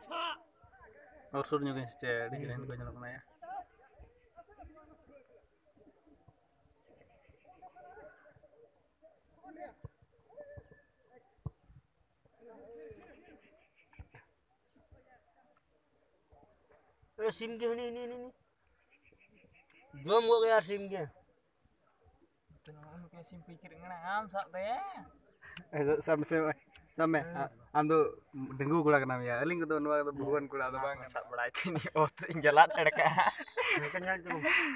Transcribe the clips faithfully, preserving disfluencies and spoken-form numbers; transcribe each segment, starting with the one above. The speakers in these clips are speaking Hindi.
और सुर juga sih di kirain gue nyelok ya. अरे सिम के नहीं नहीं नहीं गम हो गया सिम के Kayak sim pikir ngam sak teh. Eh sampai sampai sampai ando dengu kula kenam ya. Eling ketu nuwa ketu buruan kula tuh bang. Sak berai ini oh jalan ada ka. kenyal tuh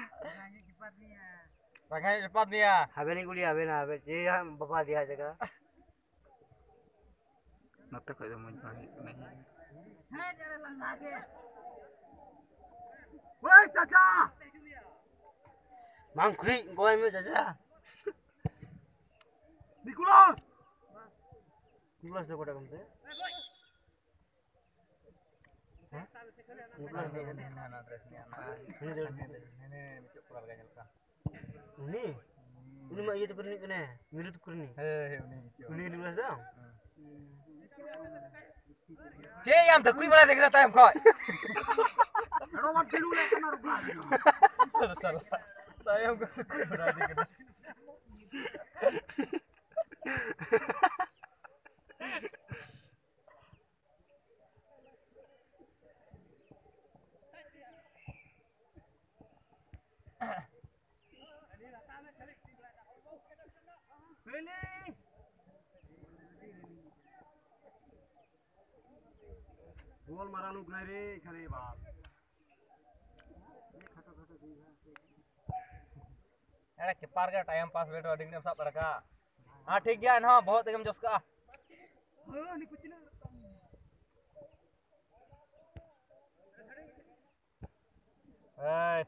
Pakai cepat dia. हमें नहीं कुली हमें ना हमें ये हम बपा दिया जगह Nata kok itu mau bagi nih. Woi चाचा मांगरी गोय में चाचा निकोलस निकोलस देखो डगम से हैं Nicholas Ini anak dressnya anak. ini dia Ini mikir keluarga nyelka. ini ini mah iya tuh kerni kena mirip tuh kerni Eh ini. ini nicolas dong Cek yang tak kui malah dekra time kau. Aduh mat dulu lah kena rubah Salah salah. Saya enggak kui berarti kena. Goal मारा लोग नहीं रे खरे बाप Ada kepar ka time pass video ding dem sak ka. Ah ठीक गया ना बहुत एकदम जस का. Eh.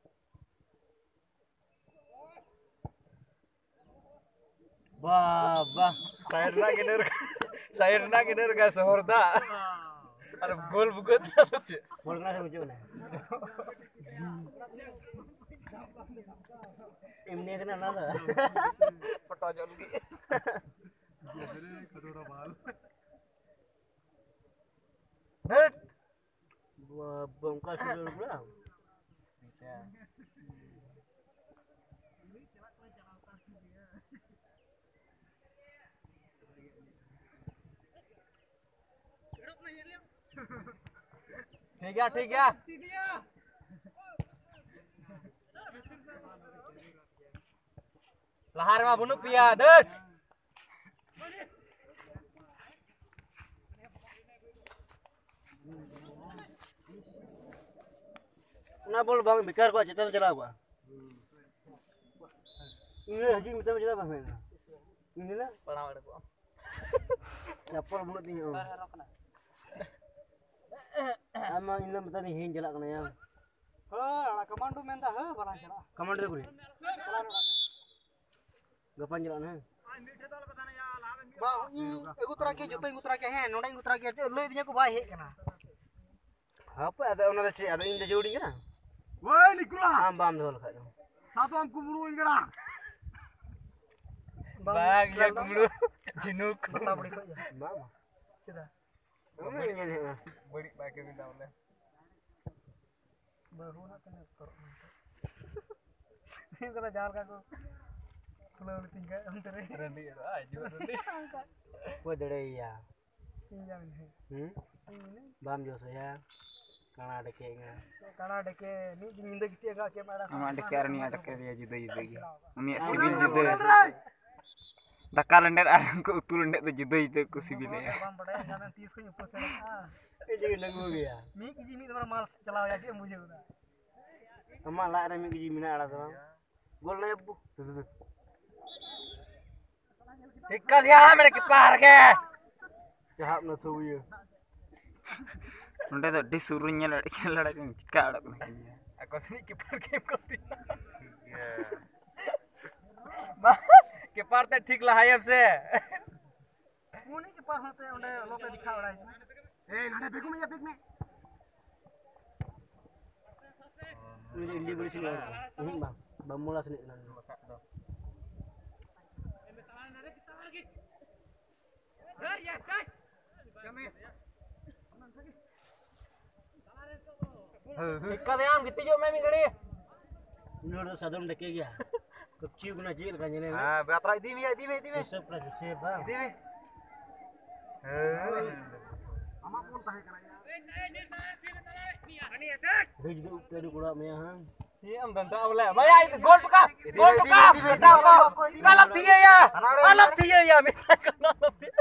वाह वाह Saya na gider. Saya na gider ka sehorda. Ada gol bugut tuh. गोल कना से मुझे ना इमने कना ना था Petojon ki. Hei. wah bongkar sudah pula ठीक है ठीक है. Lahar mah bunuh pia, deh. ना बोल बांग बेकार को चेता चला हुआ ini haji minta minta apa main ini lah Pernah ada gua. siapa mulut ni oh ama ini minta ni hin jalak kena yang Ha, commando menta ha, barang chala. Command दे कुली गपन jalak ना Ba, igu tera ke joto igu tera ke he, nonda igu tera ke lei dinya ko bai he kana. apa ada ona चे ada ini जोड़ी ना Woi, Nikula. am bam dol kha Satu am kumulu ingara. Bang, ya kumulu. Jinuk. Bata budi ko ya. mama Kita. ini ini Budi pakai minta oleh. Baru nak kena tor. Ini kena jalan kaku. Kalau tinggal antere. Rendi, ah, juga rendi. वो डरे या Iya ini. hmm Ini. bam जो saya कर्नाटक के Karena ke ni minda gitu agak ke mara. Ama ada karni ada kerja juda juda gitu. Umi sibil juda. Dakal lender arang ko utul lender tu juda juda ko sibil ya. Bang padahal jangan तीस को ऊपर से रखा. ये जगह लगो गया मी की जी मी तुम्हारा माल चलाओ या के मुझे उधर. अम्मा ला रहा मैं की मिना आड़ा था बोल ना अब्बू Ikkal ya mere ke par ke. जहां न थो ये Nunda tu di suruhnya lada lada kan cika ada kan. Aku sini ke par ke ko tina. Bah, ke par te ठीक ला है से. मुनी के पास होते उन्हें लोग पे दिखा रहा है. ए नाने बेगु में या बेग में. ini ini beri sini ini bang bang mula sini Ikat yang gitu jo mami gani. Ini udah sadam deke gya. Kecil kena cil kan jene. Ah, beatra di mi, di mi, di mi. Joseph lah Joseph bang. Di mi. Ama pun tahe kana ya. Dia juga upaya di kuda mea hang. Iya am banta awla. Maya itu gol tuka. Gol tuka. Kalap thiye ya. Kalap thiye ya minta kana kalap thiye.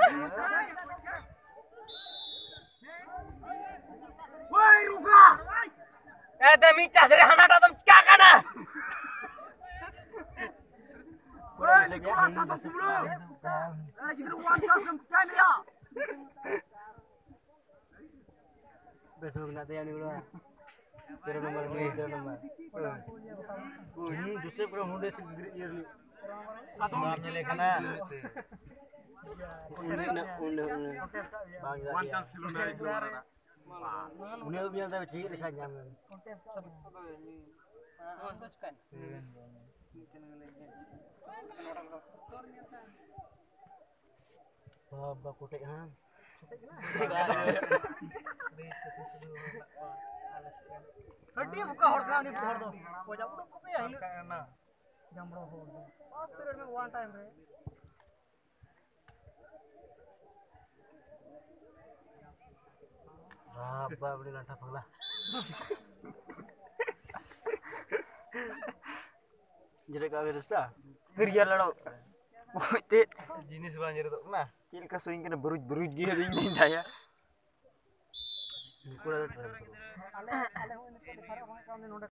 Woi ruga. Eh te micha sere hanata tum kya kana? Woi kora satu kubro. Eh gitu wan kasem kya ya. Besok nak tanya ni udah. Zero nomor ni, zero nomor. Hmm, Joseph kalau hunde segeri year ni. Satu nyele kana. Hunde nak hunde hunde. Bang ya. One chance silo nari keluar na. Hunde biar tak cik dekat jam. Baba kotek hang. Hadi buka horda ni hor do. Poja udah ko pe ahli na. Jamro hor do. Last period में one time re. Baba beli lantap lah. Jadi kau beresta? Geriya lado. Woi, Jenis banjir tu. Nah, cil ka swing kana beruj-beruj gitu ding daya. Kurang. ale ale